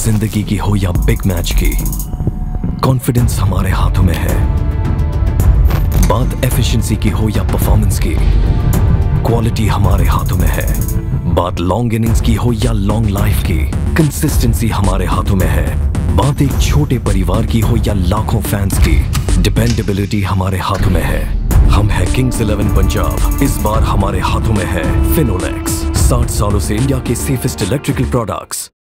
जिंदगी की हो या बिग मैच की, कॉन्फिडेंस हमारे हाथों में है। बात एफिशिएंसी की हो या परफॉर्मेंस की, क्वालिटी हमारे हाथों में है। बात लॉन्ग इनिंग्स की हो या लॉन्ग लाइफ की, कंसिस्टेंसी हमारे हाथों में है। बात एक छोटे परिवार की हो या लाखों फैंस की, डिपेंडेबिलिटी हमारे हाथों में है। हम है किंग्स 11 पंजाब, इस बार हमारे हाथों में है फिनोलेक्स। 60 सालों से इंडिया के सेफेस्ट इलेक्ट्रिकल प्रोडक्ट्स।